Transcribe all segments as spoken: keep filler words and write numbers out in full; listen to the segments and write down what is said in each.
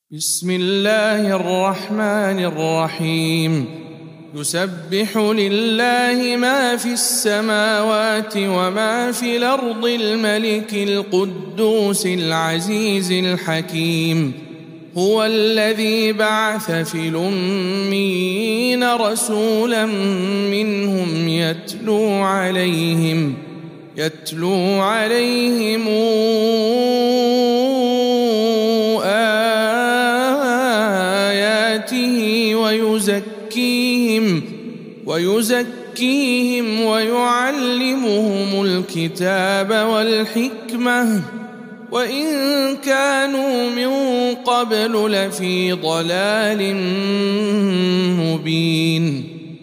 بسم الله الرحمن الرحيم يسبح لله ما في السماوات وما في الأرض الملك القدوس العزيز الحكيم هو الذي بعث في الأميين رسولا منهم يتلو عليهم يتلو عليهم ويزكيهم ويزكيهم ويعلمهم الكتاب والحكمة وإن كانوا من قبل لفي ضلال مبين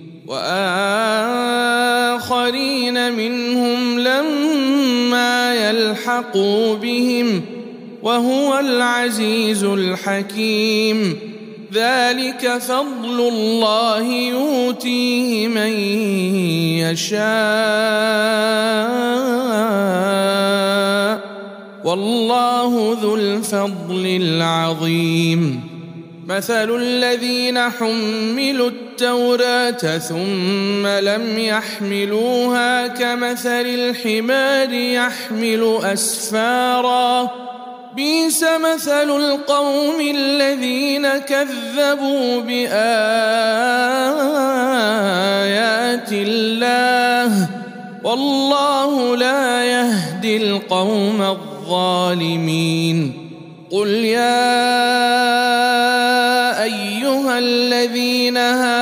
وآخرين منهم لما يلحقوا بهم وهو العزيز الحكيم ذلك فضل الله يؤتيه من يشاء والله ذو الفضل العظيم مثل الذين حملوا التوراة ثم لم يحملوها كمثل الحمار يحمل أسفاراً بئس مثل القوم الذين كذبوا بآيات الله والله لا يهدي القوم الظالمين قل يا أيها الذين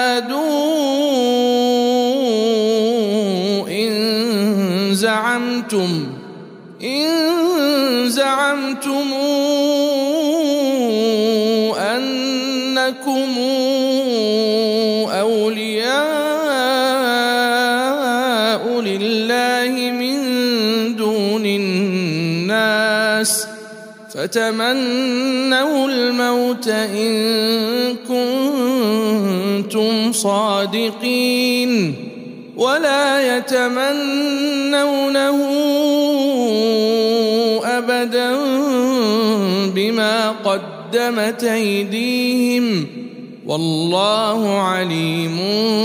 هادوا إن زعمتم إن زعمتم أنكم أولياء لله من دون الناس فتمنوا الموت إن كنتم صادقين ولا يتمنونه أبدا بما قدمت أيديهم والله عليم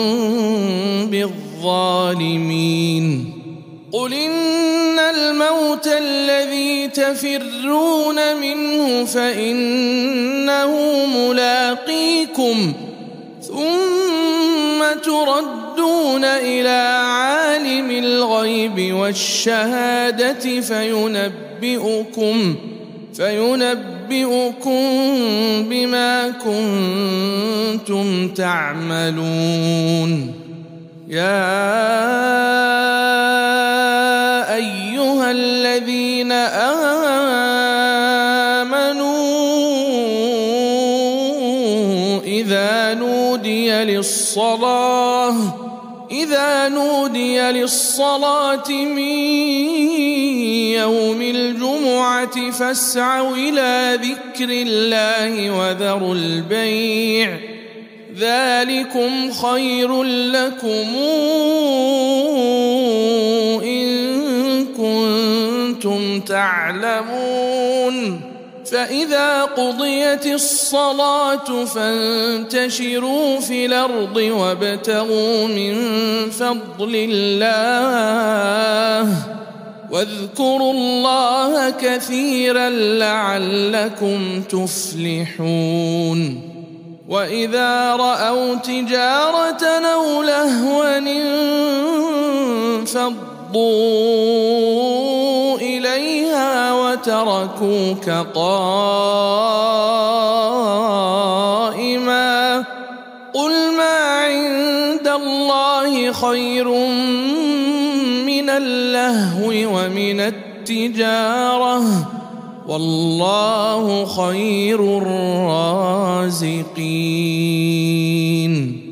بالظالمين قل إن الموت الذي تفرون منه فإنه ملاقيكم ثم تردون إلى عالم الغيب والشهادة فينبئكم فينبئكم بما كنتم تعملون يا أيها الذين آمنوا إذا نودي للصلاة إذا نودي للصلاة من يوم الجمعة فاسعوا إلى ذكر الله وذروا البيع ذلكم خير لكم إن كنتم تعلمون فإذا قضيت الصلاة فانتشروا في الأرض وابتغوا من فضل الله واذكروا الله كثيرا لعلكم تفلحون وإذا رأوا تجارة أو لهوا انفضوا إليها وتركوك قائما قل ما عند الله خير من اللهو ومن التجارة والله خير الرازقين